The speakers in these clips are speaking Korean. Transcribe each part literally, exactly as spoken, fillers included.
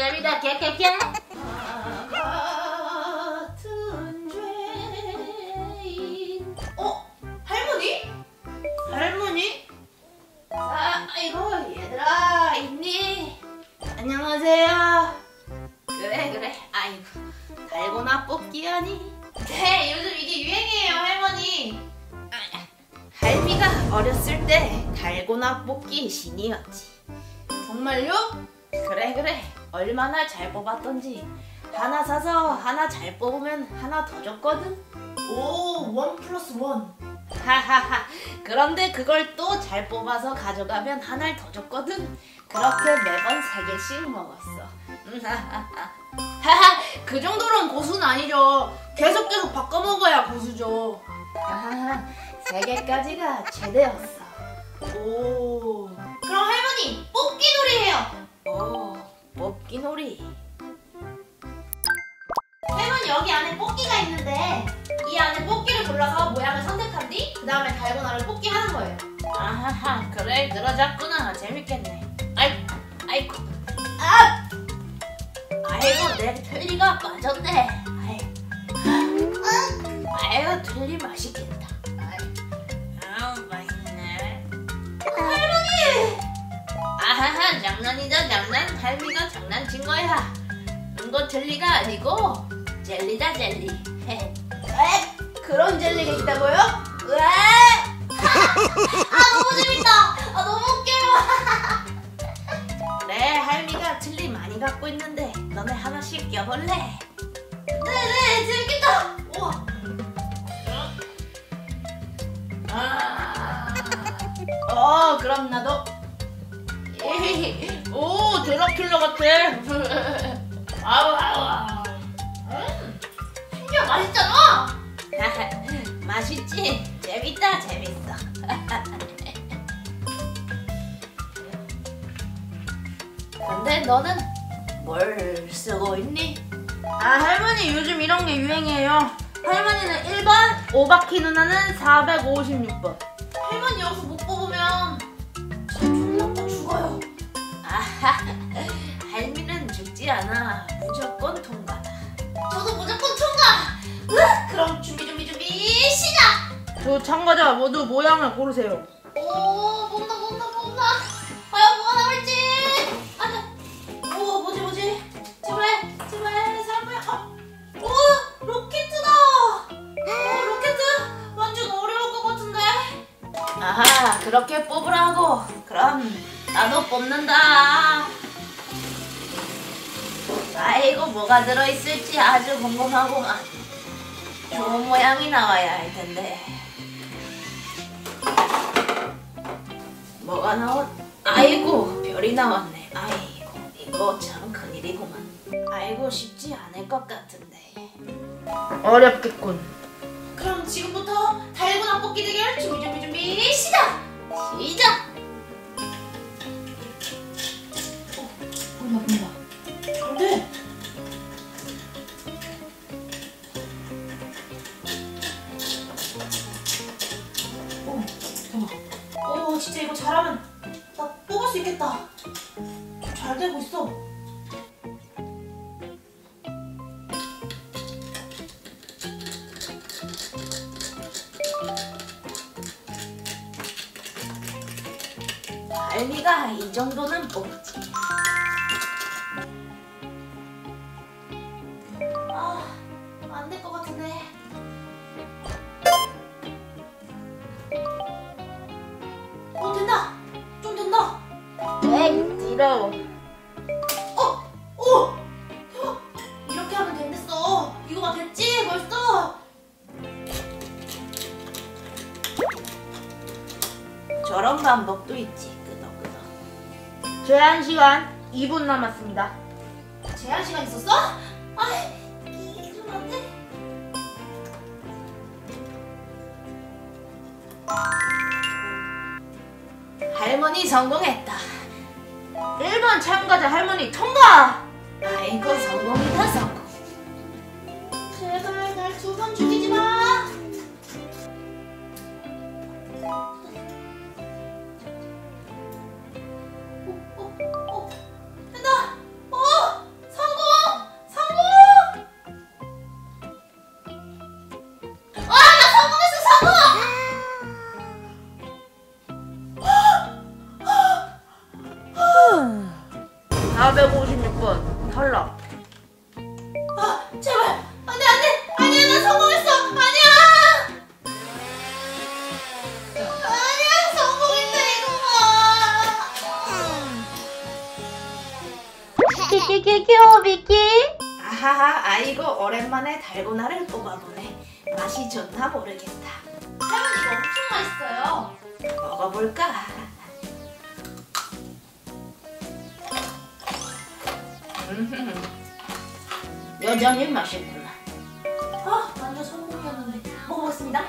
잼이다 개개개. 같은 죄인. 어? 할머니? 할머니? 자, 아이고 얘들아 있니? 안녕하세요. 그래 그래. 아이고 달고나 뽑기하니? 네, 요즘 이게 유행이에요 할머니. 할미가 어렸을 때 달고나 뽑기 신이었지. 정말요? 그래 그래. 얼마나 잘 뽑았던지. 하나 사서 하나 잘 뽑으면 하나 더 줬거든. 오, 원 플러스 원. 하하하. 그런데 그걸 또 잘 뽑아서 가져가면 하나를 더 줬거든. 그렇게 매번 세 개씩 먹었어. 하하, 그 정도로는 고수는 아니죠. 계속 계속 바꿔 먹어야 고수죠. 하하하. 세 개까지가 최대였어. 오, 그럼 할머니 뽑기 놀이 해요. 오, 뽑기 놀이. 할머니 여기 안에 뽑기가 있는데 이 안에 뽑기를 골라서 모양을 선택한 뒤 그 다음에 달고나를 뽑기 하는 거예요. 아하하. 그래 늘어졌구나. 재밌겠네. 아이, 아이고. 아! 아이고 내 틀니가 빠졌네. 아이. 아이고 틀니 맛있겠다. 아이. 아우 맛있네. 할머니! 아하하. 장난이다 장난. 할미가 장난친 거야. 이거 젤리가 아니고 젤리다 젤리. 에? 그런 젤리가 있다고요? 왜? 아 너무 재밌다. 아 너무 웃겨요. 그래 할미가 젤리 많이 갖고 있는데 너네 하나씩 껴볼래? 네네 재밌겠다. 우와. 아. 어 그럼 나도. 오 드라큘라 같아. 아우 아우. 음, 심지어 맛있잖아. 맛있지? 재밌다 재밌어. 근데 너는 뭘 쓰고 있니? 아 할머니 요즘 이런 게 유행이에요. 할머니는 일 번, 오바키 누나는 사백오십육 번. 할머니 여기서 못 뽑으면 저 졸라고 죽어요. 아하, 할미는 죽지 않아. 무조건 통과다. 저도 무조건 통과. 으, 그럼 준비 준비 준비 시작. 두 참가자 모두 모양을 고르세요. 오 뽑나 뽑나 뽑나. 과연 뭐가 나올지. 아, 오 뭐지 뭐지. 제발 제발 사람을. 아, 오 로켓이다. 오 로켓 완전 어려울 것 같은데. 아하, 그렇게 뽑으라고. 그럼 나도 뽑는다. 아이고 뭐가 들어있을지 아주 궁금하구만. 좋은 모양이 나와야 할 텐데. 뭐가 나온? 아이고 별이 나왔네. 아이고 이거 참 큰일이구만. 아이고 쉽지 않을 것 같은데. 어렵겠군. 그럼 지금부터 달고나 뽑기 대결 준비 준비 준비 시작. 시작! 어, 본다 본다. 안돼. 오 대박. 오 진짜 이거 잘하면 나 뽑을 수 있겠다. 좀 잘 되고 있어. 할미가 이 정도는 뽑지. 아, 안 될 것 같은데. 어, 된다. 좀 된다. 에이, 뒤로. 어, 오, 대박. 이렇게 하면 된댔어. 이거가 됐지, 벌써. 저런 방법도 있지. 끄덕끄덕. 제한 시간 이 분 남았습니다. 제한 시간 있었어? 아, 이게 좀 안 돼. 할머니 성공했다. 일 번 참가자 할머니 통과! 아이고 성공이다 성공. 제발 날 두 번 죽이지 마. 오, 오, 오, 된다. 오, 탈락. 아, 제발. 안돼 안돼. 아니야, 나 성공했어. 아니야. 아니야, 성공했다 이거만. 키키키 키오 비키. 아하하, 아이고 오랜만에 달고나를 뽑아보네. 맛이 좋나 모르겠다. 할머니, 이거 엄청 맛있어요. 먹어볼까? 음, 여전히 맛있구나. 아, 완전 성공이었는데. 먹어보겠습니다.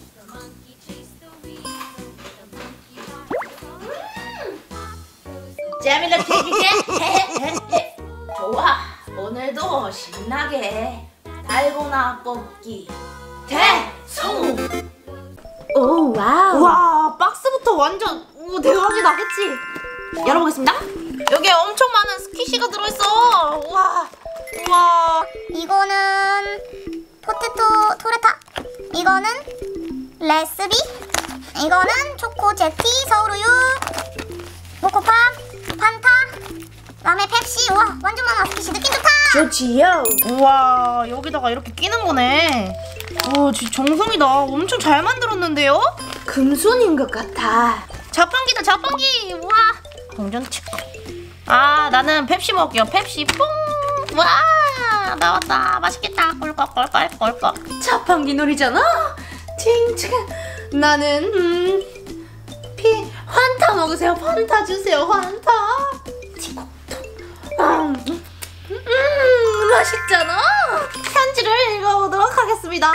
재미를 드리게. 좋아, 오늘도 신나게 달고나 뽑기 대성공. 오 와우. 와, 박스부터 완전 오, 대박이다, 그치? 열어보겠습니다. 여기에 엄청 많은 스퀴시가 들어있어. 우와, 우와. 이거는 포테토 토레타, 이거는 레스비, 이거는 초코 제티 서울우유, 모코팝, 판타, 그다음에 펩시. 우와, 완전 많아. 스키시 느낌 좋다. 좋지요. 우와, 여기다가 이렇게 끼는 거네. 오, 진짜 정성이다. 엄청 잘 만들었는데요? 금손인 것 같아. 자판기다, 자판기. 우와, 동전 치고. 아, 나는 펩시 먹을게요. 펩시 뽕. 와, 나왔다. 맛있겠다. 꿀꺽꿀꺽꿀꺽. 자판기 놀이잖아. 칭칭. 나는 음, 피 환타 먹으세요. 환타 주세요. 환타. 티코토. 음, 음, 맛있잖아. 편지를 읽어보도록 하겠습니다.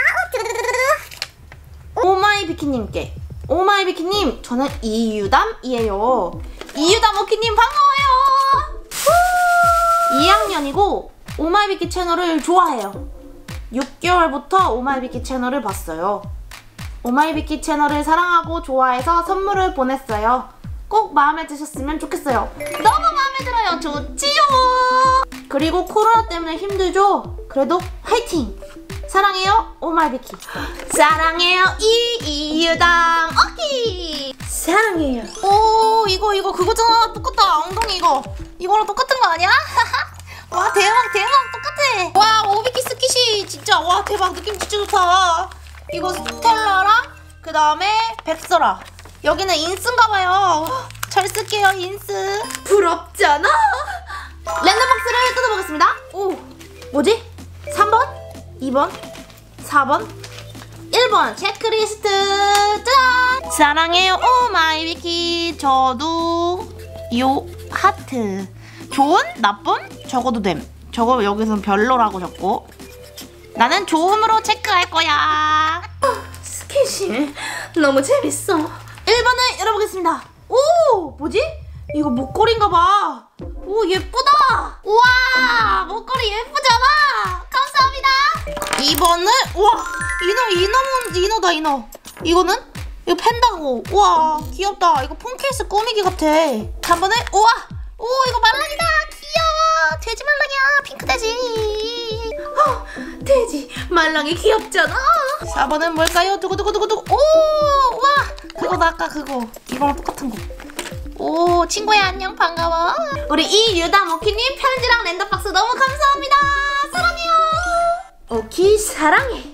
오마이비키님께. 오마이비키님, 저는 이유담이에요. 이유담 오키님 반가워요. 이 학년이고 오마이비키 채널을 좋아해요. 육 개월부터 오마이비키 채널을 봤어요. 오마이비키 채널을 사랑하고 좋아해서 선물을 보냈어요. 꼭 마음에 드셨으면 좋겠어요. 너무 마음에 들어요. 좋지요. 그리고 코로나 때문에 힘들죠? 그래도 화이팅! 사랑해요, 오마이비키. 사랑해요, 이이유담 오키. 사랑해요. 오, 이거 이거 그거잖아. 똑같다. 엉덩이 이거. 이거랑 똑같은 거 아니야? 와, 대박 대박 똑같아. 와, 오비키 스키시 진짜 와 대박. 느낌 진짜 좋다. 이거 스텔라랑 그 다음에 백설아. 여기는 인스인가봐요. 잘 쓸게요, 인스. 부럽잖아. 랜덤박스를 뜯어보겠습니다. 오, 뭐지? 삼 번, 이 번, 사 번, 일 번 체크리스트. 짠! 사랑해요, 오마이비키. 저도 요 하트. 좋은? 나쁨? 적어도 됨. 저거 여기서는 별로라고 적고. 나는 좋음으로 체크할 거야. 스킨십 너무 재밌어. 일 번을 열어보겠습니다. 오, 뭐지? 이거 목걸이인가봐. 오, 예쁘다. 우와, 목걸이 예쁘잖아. 감사합니다. 이 번을, 우와, 이너, 이너는, 이너다, 이너. 이거는? 이거 펜다고. 우와, 귀엽다. 이거 폰케이스 꾸미기 같아. 삼 번을, 우와, 오, 이거 말랑이다. 귀여워. 돼지 말랑이야. 핑크 돼지. 어, 돼지 말랑이 귀엽잖아. 사 번은 뭘까요? 두구두구두구두구. 오, 와, 그거다. 아까 그거. 이거랑 똑같은 거. 오, 친구야 안녕, 반가워. 우리 이유담 오키님 편지랑 랜덤박스 너무 감사합니다. 사랑해요. 오키 사랑해.